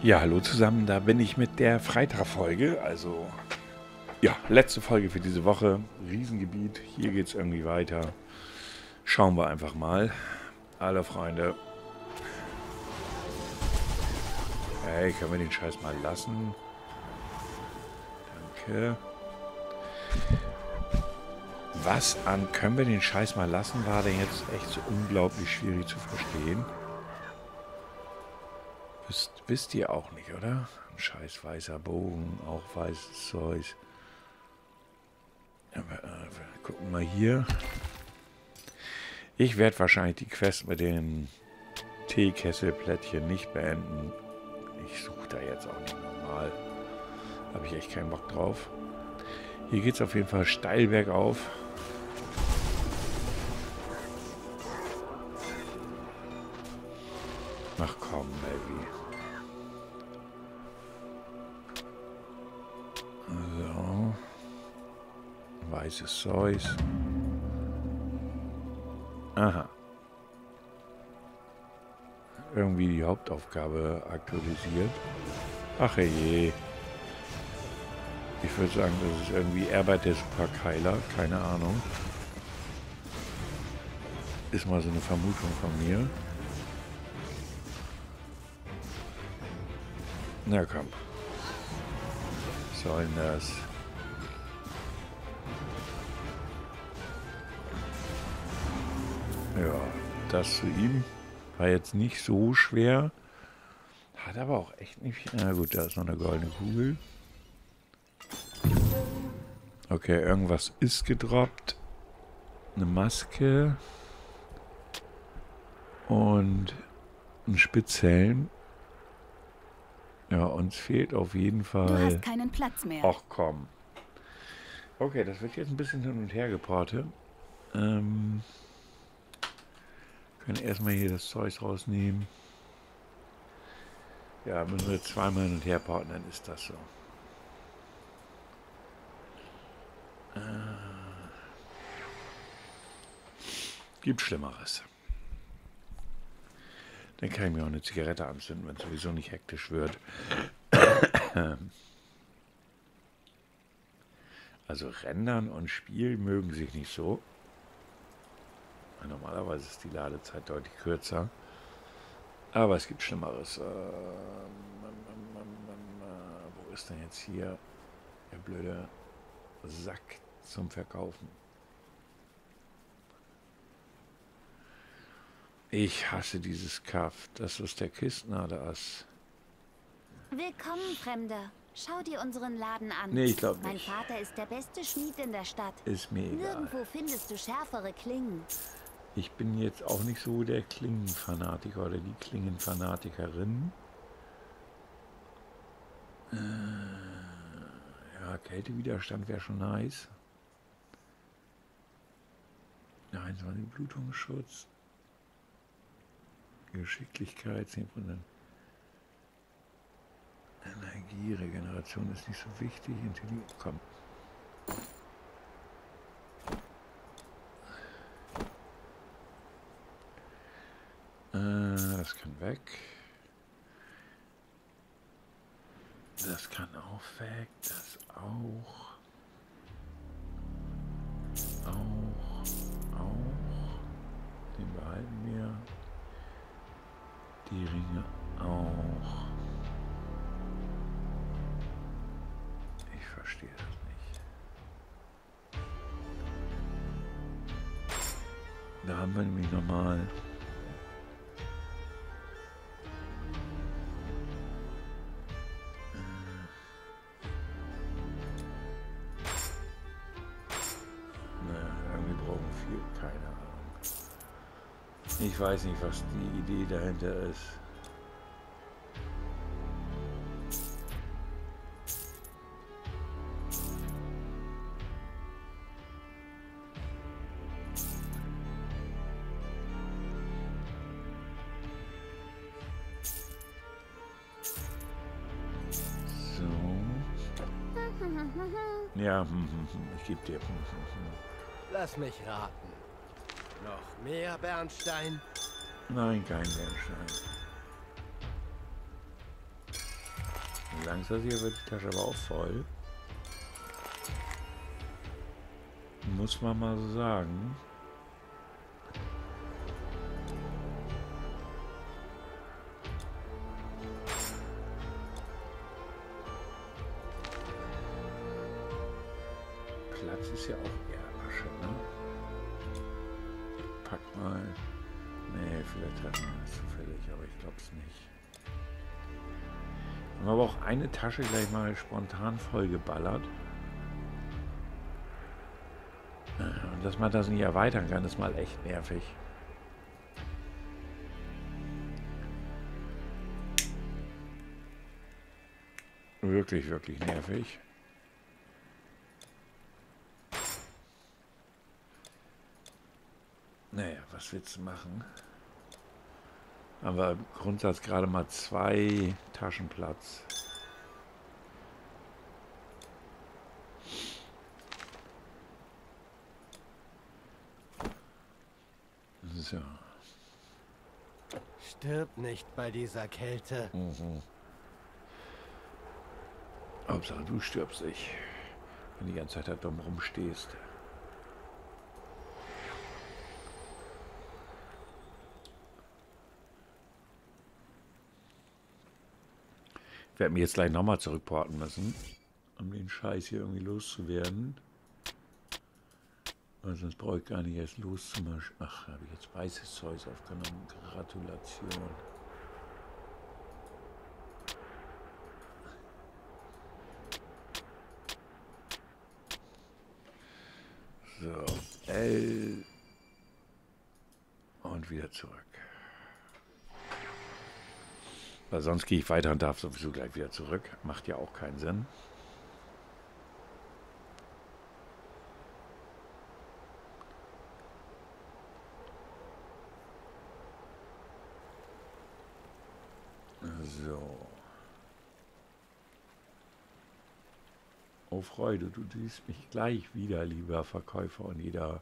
Ja, hallo zusammen, da bin ich mit der Freitagfolge, also ja, letzte Folge für diese Woche, Riesengebiet, hier geht's irgendwie weiter. Schauen wir einfach mal. Hallo Freunde. Hey, können wir den Scheiß mal lassen? Danke. Was an können wir den Scheiß mal lassen, war denn jetzt echt so unglaublich schwierig zu verstehen? Wisst ihr auch nicht, oder? Ein scheiß weißer Bogen, auch weißes Zeug. Aber, gucken wir hier. Ich werde wahrscheinlich die Quest mit den Teekesselplättchen nicht beenden. Ich suche da jetzt auch nicht normal. Habe ich echt keinen Bock drauf. Hier geht es auf jeden Fall steil bergauf. Ach komm, Baby. So. Weißes Zeug. Aha. Irgendwie die Hauptaufgabe aktualisiert. Ach je. Ich würde sagen, das ist irgendwie Erbert der Superkeiler. Keine Ahnung. Ist mal so eine Vermutung von mir. Na komm. Was soll denn das? Ja, das zu ihm war jetzt nicht so schwer. Hat aber auch echt nicht viel. Na gut, da ist noch eine goldene Kugel. Okay, irgendwas ist gedroppt. Eine Maske. Und ein Spitzhelm. Ja, uns fehlt auf jeden Fall... Du hast keinen Platz mehr. Ach komm. Okay, das wird jetzt ein bisschen hin und her geportet. Können erstmal hier das Zeug rausnehmen. Ja, wenn wir zweimal hin und her porten, dann ist das so. Gibt Schlimmeres. Dann kann ich mir auch eine Zigarette anzünden, wenn es sowieso nicht hektisch wird. Also Rendern und Spiel mögen sich nicht so. Normalerweise ist die Ladezeit deutlich kürzer. Aber es gibt Schlimmeres. Wo ist denn jetzt hier der blöde Sack zum Verkaufen? Ich hasse dieses Kaff. Das ist der Kistner, das. Willkommen, Fremder. Schau dir unseren Laden an. Nee, ich glaube Mein nicht. Vater ist der beste Schmied in der Stadt. Ist mir egal. Nirgendwo findest du schärfere Klingen. Ich bin jetzt auch nicht so der Klingenfanatiker oder die Klingenfanatikerin. Ja, Kältewiderstand wäre schon nice. 21 Blutungsschutz. Geschicklichkeit, 10%. Energieregeneration ist nicht so wichtig. Komm. Das kann weg. Das kann auch weg. Das auch. Auch. Den behalten wir. Die Ringe auch. Ich verstehe das nicht. Da haben wir nämlich nochmal. Irgendwie brauchen wir keine Ahnung. Ich weiß nicht, was die Idee dahinter ist. So. Ja, ich gebe dir. Lass mich raten. Noch mehr Bernstein? Nein, kein Bernstein. langsam hier wird die Tasche aber auch voll. Muss man mal so sagen. Platz ist ja auch eher Asche, ne? Pack mal. Nee, vielleicht hat man das zufällig, aber ich glaube es nicht. Haben wir aber auch eine Tasche gleich mal spontan vollgeballert. Und dass man das nicht erweitern kann, ist mal echt nervig. Wirklich, wirklich nervig. Naja, was willst du machen? Haben wir im Grundsatz gerade mal 2 Taschenplatz. So. Stirb nicht bei dieser Kälte. Hauptsache du stirbst nicht, wenn du die ganze Zeit da dumm rumstehst. Ich werde mich jetzt gleich nochmal zurückporten müssen, um den Scheiß hier irgendwie loszuwerden. Weil sonst brauche ich gar nicht erst loszumachen. Ach, habe ich jetzt weißes Zeug aufgenommen. Gratulation. So, L. Und wieder zurück. Weil sonst gehe ich weiter und darf sowieso gleich wieder zurück. Macht ja auch keinen Sinn. So. Oh Freude, du siehst mich gleich wieder, lieber Verkäufer und jeder.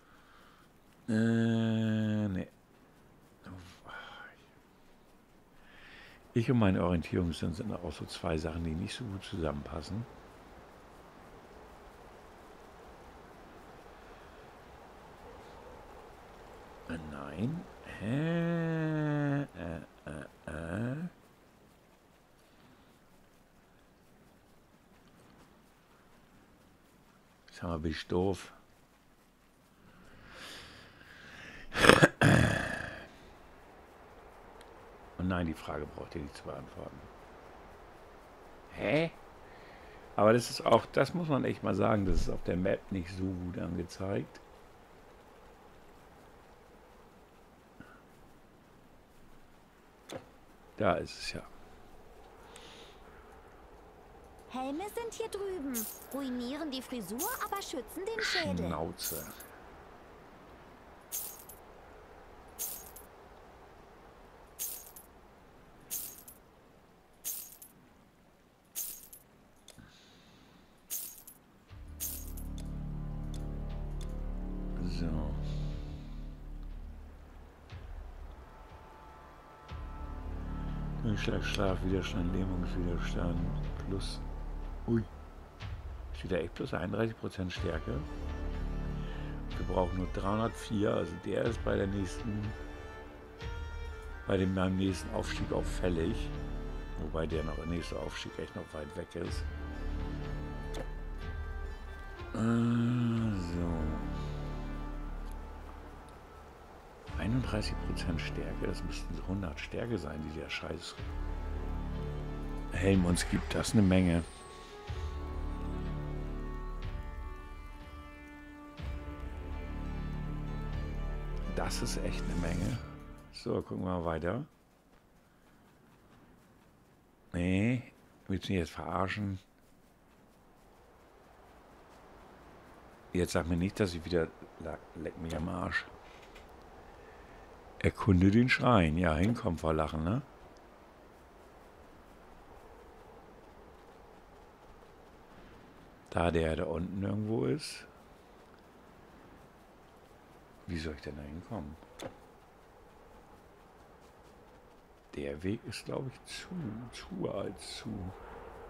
Nee. Ich und meine Orientierungssinn sind auch so 2 Sachen, die nicht so gut zusammenpassen. Nein. Sag mal, bin ich doof. Und nein, die Frage braucht ihr nicht zu beantworten. Hä? Aber das ist auch, das muss man echt mal sagen, das ist auf der Map nicht so gut angezeigt. Da ist es ja. Helme sind hier drüben. Ruinieren die Frisur, aber schützen den Schädel. Schnauze. So. Durchschlag, Schlaf, Widerstand, Lähmungswiderstand plus. Ui. Steht da echt plus 31% Stärke. Wir brauchen nur 304, also der ist bei der nächsten, beim nächsten Aufstieg auch fällig. Wobei der nächste Aufstieg echt noch weit weg ist. So. 31% Stärke, das müssten 100 Stärke sein, die der Scheiß Helm uns gibt. Das ist eine Menge. Das ist echt eine Menge. So, gucken wir mal weiter. Nee, willst du mich jetzt verarschen? Jetzt sag mir nicht, dass ich wieder... Leck mich am Arsch. Erkunde den Schrein. Ja, hinkommen vor Lachen, ne? Da der da unten irgendwo ist. Wie soll ich denn da hinkommen? Der Weg ist, glaube ich, zu alt zu.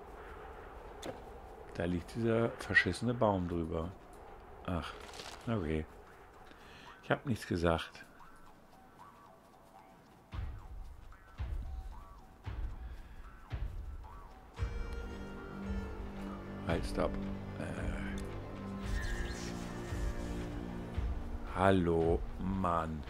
Da liegt dieser verschissene Baum drüber. Ach, okay. Ich habe nichts gesagt. Halt, stopp. Hallo, Mann.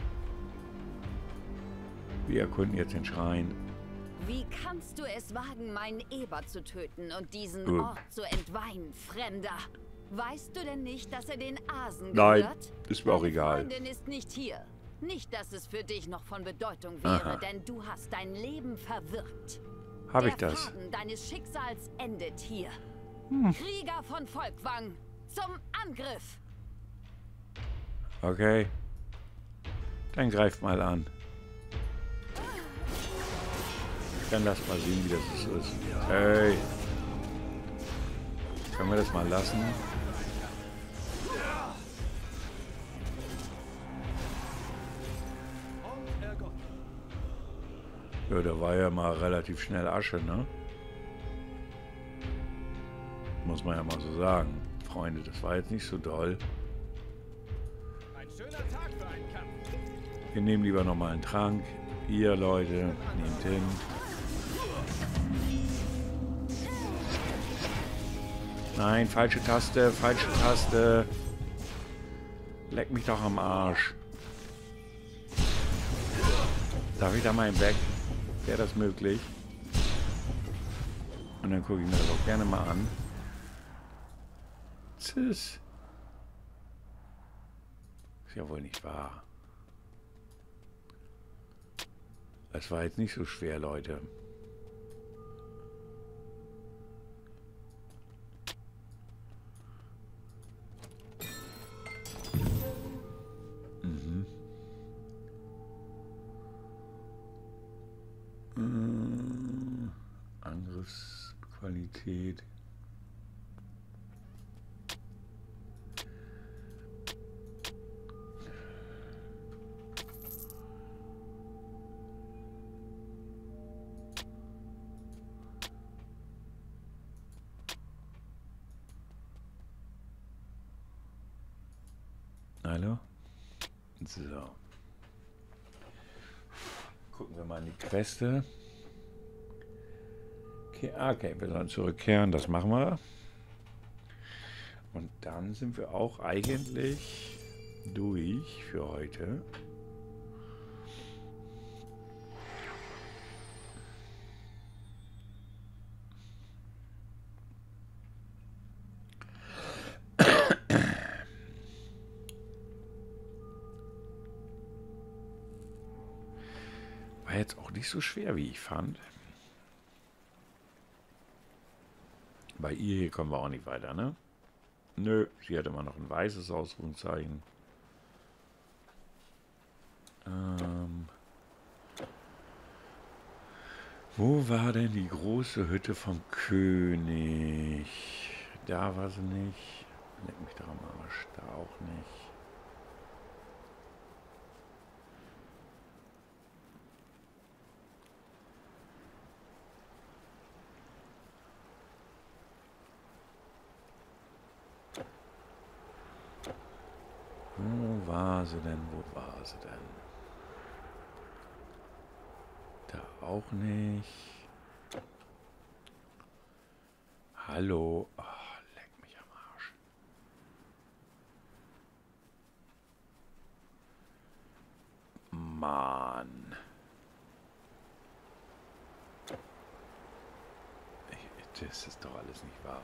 Wir erkunden jetzt den Schrein. Wie kannst du es wagen, meinen Eber zu töten und diesen Oh. Ort zu entweihen, Fremder? Weißt du denn nicht, dass er den Asen Nein, gehört? ist mir auch Deine egal. Freundin ist nicht hier. Nicht, dass es für dich noch von Bedeutung wäre, Aha. denn du hast dein Leben verwirkt. Habe ich Der das? Faden deines Schicksals endet hier. Krieger von Volkwang, zum Angriff! Okay. Dann greift mal an. Dann lass mal sehen, wie das so ist. Hey. Können wir das mal lassen? Ja, da war ja mal relativ schnell Asche, ne? Muss man ja mal so sagen. Freunde, das war jetzt nicht so doll. Ein schöner Tag für einen Kampf. Wir nehmen lieber nochmal einen Trank. Ihr Leute, nehmt hin. Nein, falsche Taste, falsche Taste. Leck mich doch am Arsch. Darf ich da mal weg? Wäre das möglich? Und dann gucke ich mir das auch gerne mal an. Tschüss. Ist ja wohl nicht wahr. Es war jetzt nicht so schwer, Leute. Mhm. Angriffsqualität. Hallo? So. Gucken wir mal in die Queste. Okay, wir sollen zurückkehren, das machen wir. Und dann sind wir auch eigentlich durch für heute. War jetzt auch nicht so schwer, wie ich fand. Bei ihr hier kommen wir auch nicht weiter, ne? Nö, sie hat immer noch ein weißes Ausrufungszeichen. Wo war denn die große Hütte vom König? Da war sie nicht. Leck mich doch am Arsch. Da auch nicht. Wo war sie denn? Wo war sie denn? Da auch nicht. Hallo. Oh, leck mich am Arsch. Mann. Das ist doch alles nicht wahr.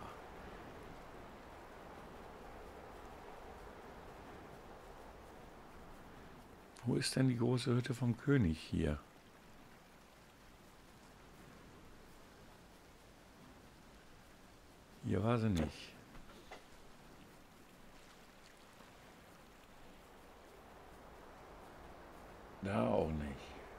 Wo ist denn die große Hütte vom König hier? Hier war sie nicht. Da auch nicht.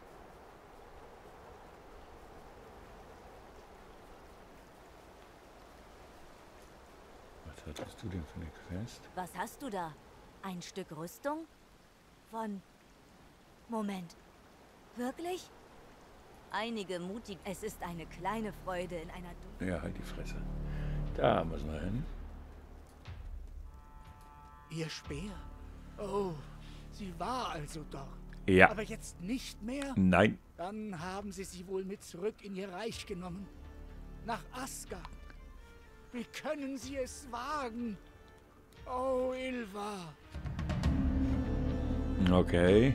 Was hattest du denn für eine Quest? Was hast du da? Ein Stück Rüstung? Von... Moment. Wirklich? Einige mutig... Es ist eine kleine Freude in einer... Ja, halt die Fresse. Da müssen wir hin. Ihr Speer? Oh, sie war also dort. Ja. Aber jetzt nicht mehr? Nein. Dann haben sie sie wohl mit zurück in ihr Reich genommen. Nach Asgard. Wie können sie es wagen? Oh, Ylva. Okay.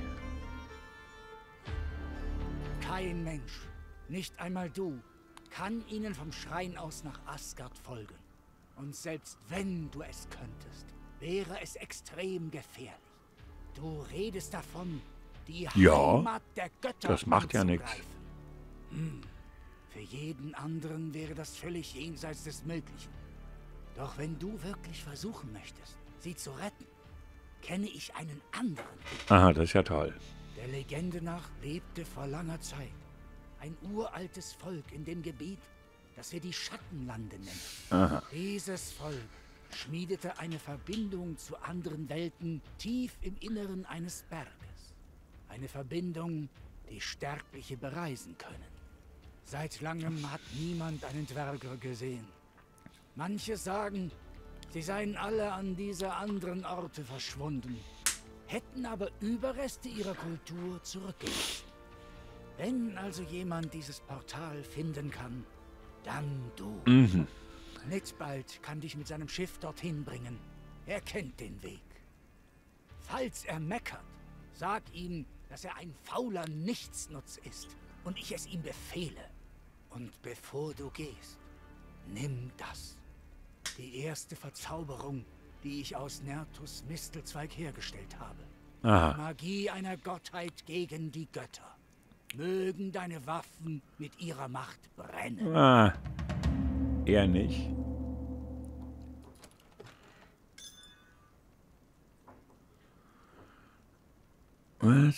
Kein Mensch, nicht einmal du, kann ihnen vom Schrein aus nach Asgard folgen. Und selbst wenn du es könntest, wäre es extrem gefährlich. Du redest davon, die Heimat der Götter das macht ja nichts. Für jeden anderen wäre das völlig jenseits des Möglichen. Doch wenn du wirklich versuchen möchtest, sie zu retten, kenne ich einen anderen. Aha, das ist ja toll. Der Legende nach lebte vor langer Zeit ein uraltes Volk in dem Gebiet, das wir die Schattenlande nennen. Aha. Dieses Volk schmiedete eine Verbindung zu anderen Welten tief im Inneren eines Berges. Eine Verbindung, die Sterbliche bereisen können. Seit langem hat niemand einen Dwerger gesehen. Manche sagen, sie seien alle an diese anderen Orte verschwunden, hätten aber Überreste ihrer Kultur zurückgelassen. Wenn also jemand dieses Portal finden kann, dann du. Nitzbald kann dich mit seinem Schiff dorthin bringen. Er kennt den Weg. Falls er meckert, sag ihm, dass er ein fauler Nichtsnutz ist und ich es ihm befehle. Und bevor du gehst, nimm das. Die erste Verzauberung, die ich aus Nertus Mistelzweig hergestellt habe. Aha. Die Magie einer Gottheit gegen die Götter. Mögen deine Waffen mit ihrer Macht brennen. Ah, eher nicht. Was?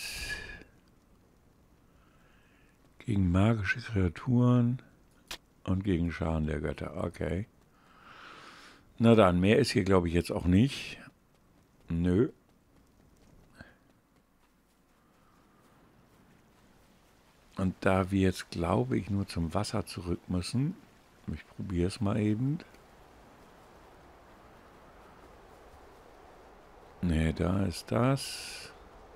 Gegen magische Kreaturen und gegen Scharen der Götter. Okay. Na dann, mehr ist hier, glaube ich, jetzt auch nicht. Nö. Und da wir jetzt, glaube ich, nur zum Wasser zurück müssen, ich probiere es mal eben. Ne, da ist das.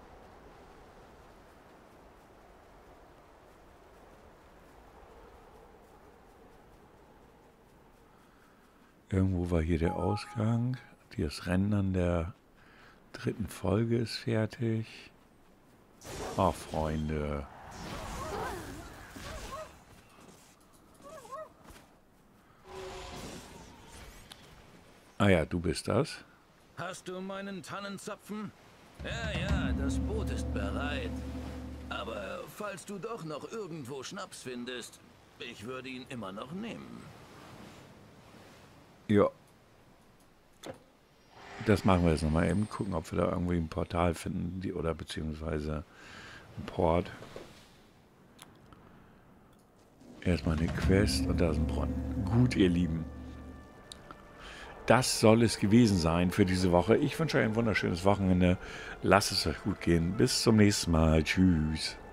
Irgendwo war hier der Ausgang. Das Rendern der 3. Folge ist fertig. Ach, Freunde. Ah ja, du bist das. Hast du meinen Tannenzapfen? Ja, das Boot ist bereit. Aber falls du doch noch irgendwo Schnaps findest, ich würde ihn immer noch nehmen. Ja. Das machen wir jetzt nochmal eben. Gucken, ob wir da irgendwie ein Portal finden, oder beziehungsweise ein Port. Erstmal eine Quest und da ist ein Brunnen. Gut, ihr Lieben. Das soll es gewesen sein für diese Woche. Ich wünsche euch ein wunderschönes Wochenende. Lasst es euch gut gehen. Bis zum nächsten Mal. Tschüss.